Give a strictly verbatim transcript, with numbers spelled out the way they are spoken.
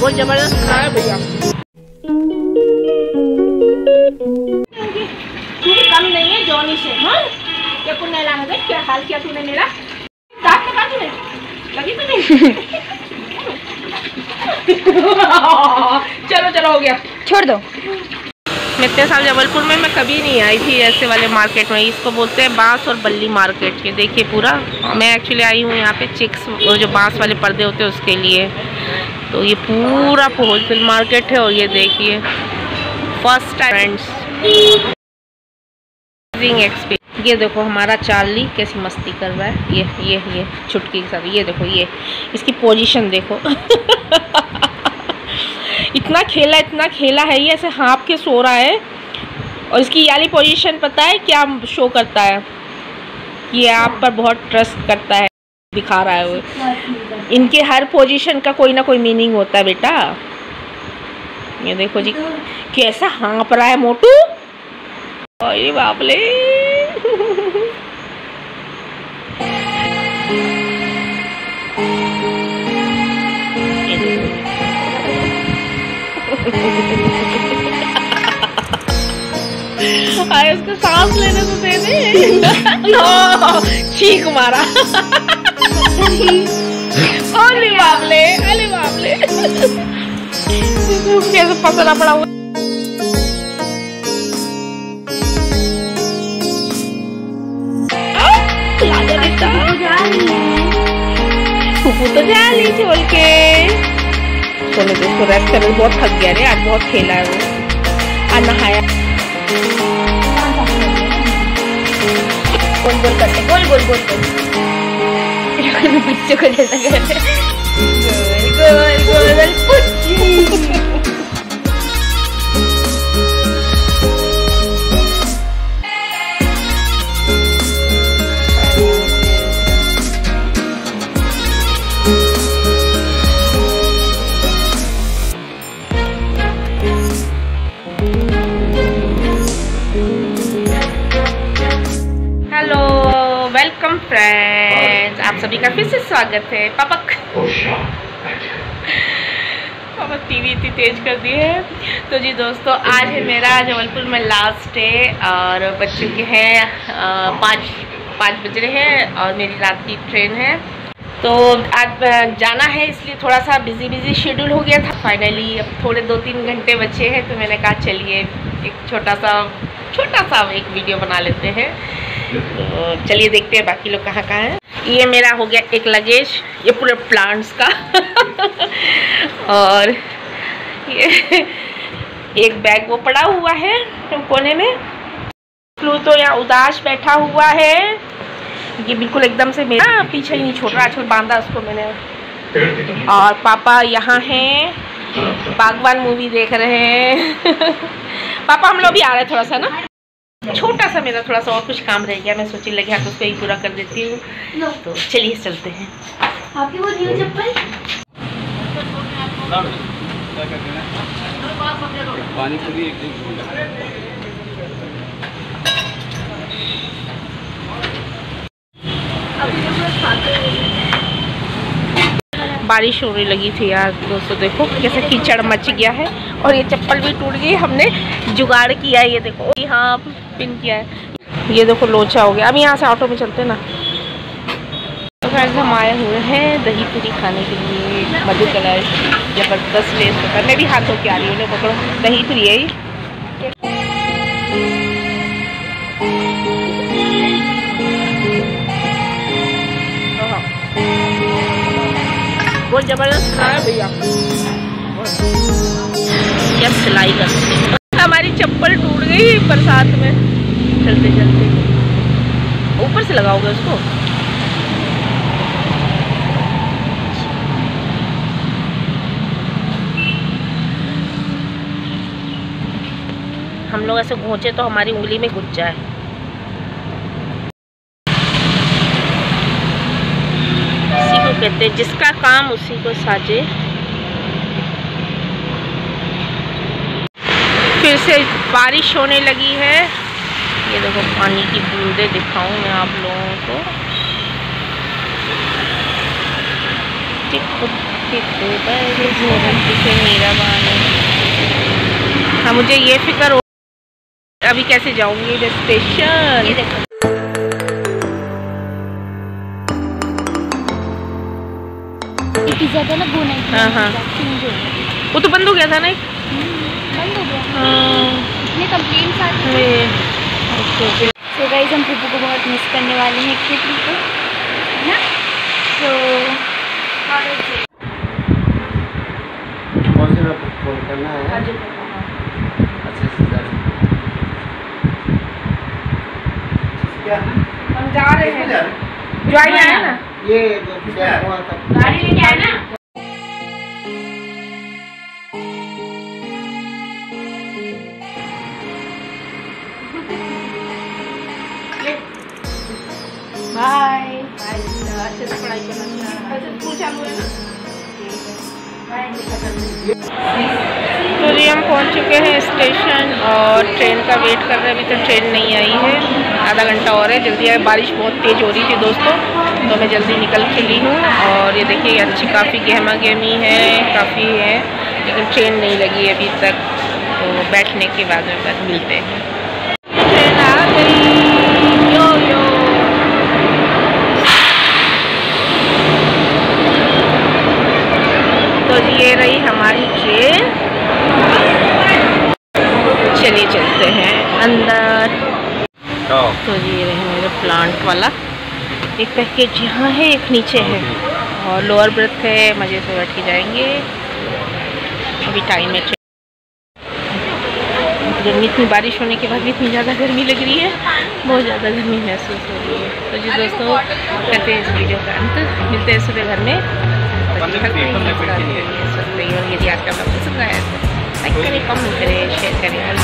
बहुत जबरदस्त खा है भैया। कम नहीं है जॉनी से। हाँ क्या कुन्ना लाना था? क्या हाल किया तूने मेरा? दांत कटा तूने? लगी तुझे? चलो चलो हो गया, छोड़ दो। मैं इतने साल जबलपुर में मैं कभी नहीं आई थी ऐसे वाले मार्केट में। इसको बोलते हैं बांस और बल्ली मार्केट। ये देखिए पूरा, मैं एक्चुअली आई हूँ यहाँ पे चिक्स, वो जो बांस वाले पर्दे होते हैं उसके लिए। तो ये पूरा होलसेल मार्केट है। और ये देखिए फर्स्ट टाइम एक्सपीरियंस। ये देखो हमारा चार्ली कैसी मस्ती कर रहा है। ये ये ये छुटकी के साथ। ये देखो ये इसकी पोजीशन देखो। इतना खेला इतना खेला है, ये ऐसे हाँप के सो रहा है। और इसकी ये वाली पोजीशन पता है क्या शो करता है? ये आप पर बहुत ट्रस्ट करता है, दिखा रहा है वो। इनके हर पोजीशन का कोई ना कोई मीनिंग होता है बेटा। ये देखो जी कैसा हाँप रहा है मोटू। अरे बाप ले। आए उसको सांस लेने तो दे दे। चीख मारा। अरे बाप ले, अरे बाप ले। कैसे पसला पड़ा हुआ। फूफू तो जा रही थी बोल के। सोने तो उसको रेस्ट करने, बहुत थक गया रे, आज बहुत खेला है वो। आज नहाया। गोल गोल करते, गोल गोल गोल गोल बच्चों को जैसा करते। गोल गोल गोल पुच्ची। वेलकम फ्रेंड्स, आप सभी का फिर से स्वागत है। पापा पापा टीवी इतनी तेज कर दी है। तो जी दोस्तों, आज है मेरा जबलपुर में लास्ट डे और बज चुके हैं पाँच पाँच बज रहे हैं और मेरी रात की ट्रेन है। तो आज जाना है, इसलिए थोड़ा सा बिजी बिजी शेड्यूल हो गया था। फाइनली अब थोड़े दो तीन घंटे बचे हैं, तो मैंने कहा चलिए एक छोटा सा छोटा सा एक वीडियो बना लेते हैं। तो चलिए देखते हैं बाकी लोग कहाँ कहाँ हैं। ये मेरा हो गया एक लगेज, ये पूरे प्लांट्स का। और ये एक बैग वो पड़ा हुआ है कोने में। फ्लू तो यहाँ उदास बैठा हुआ है। ये बिल्कुल एकदम से मेरा पीछे ही नहीं छोड़ रहा, आजकल बांधा उसको मैंने। और पापा यहाँ हैं, बागवान मूवी देख रहे हैं। पापा हम लोग भी आ रहे हैं थोड़ा सा ना, छोटा सा मेरा थोड़ा सा और कुछ काम रह गया। मैं सोची लगे हाथ उसको ही पूरा कर देती हूँ। तो चलिए चलते हैं। आपकी वो न्यू चप्पल पानी पूरी एक बारिश होने लगी थी यार दोस्तों। देखो कैसे कीचड़ मच गया है और ये चप्पल भी टूट गई। हमने जुगाड़ किया है, ये देखो यहाँ पिन किया है। ये देखो लोचा हो गया। अब यहाँ से ऑटो में चलते ना। तो फ्रेंड्स हम आए हुए हैं दही पूरी खाने के लिए। मधु कलर जबरदस्त टेस्ट होता है। मैं भी हाथ धो के आ रही हूँ। पकड़ो, दही पूरी है ये। बहुत जबरदस्त खा है भैया। क्या सिलाई करते हैं। हमारी चप्पल टूट गई बरसात में चलते चलते। ऊपर से लगाओगे उसको। हम लोग ऐसे घोंचे तो हमारी उंगली में घुस जाए। इसी को कहते हैं जिसका काम उसी को साजे। फिर से बारिश होने लगी है। ये देखो पानी की बूंदे दिखाऊं मैं आप लोगों को। मेरा बान। हाँ मुझे ये फिक्र हो अभी कैसे जाऊंगी स्टेशन। ये देखो पिज्जा था ना वो नहीं। हाँ हाँ वो तो बंद हो गया था ना एक। बंद हो गया। हाँ इतने कंप्लेंट्स आते हैं। सो गाइस हम पुप्पू को बहुत मिस करने वाले हैं पुप्पू को ना। सो कौन से फोन करना है? अच्छा क्या हम जा रहे हैं ज्वाइन आया ना ये गाड़ी लेके आए ना। बाय अच्छे से पढ़ाई करना। स्कूल चालू है ना। तो जी हम पहुंच चुके हैं स्टेशन और ट्रेन का वेट कर रहे हैं। अभी तक ट्रेन नहीं आई है, आधा घंटा और है। जल्दी आए, बारिश बहुत तेज़ हो रही थी दोस्तों तो मैं जल्दी निकल चली हूँ। और ये देखिए अच्छी काफ़ी गहमा गहमी है, काफ़ी है, लेकिन ट्रेन नहीं लगी अभी तक। तो बैठने के बाद में बस मिलते हैं। ट्रेन आ गई। यो यो तो ये रही हमारी ट्रेन। चलिए चलते हैं अंदर। तो ये रहे मेरे प्लांट वाला। एक पैकेज यहाँ है, एक नीचे है और लोअर ब्रेथ है। मज़े से बैठ के जाएंगे। अभी टाइम है। गर्मी, इतनी बारिश होने के बाद भी इतनी ज़्यादा गर्मी लग रही है, बहुत ज़्यादा गर्मी महसूस हो रही है। तो जी दोस्तों करते हैं इस वीडियो का अंत। मिलते हैं सुबह घर में। और यदि आपका ब्लॉग पसंद आया तो लाइक करें, कमेंट करें, शेयर करें।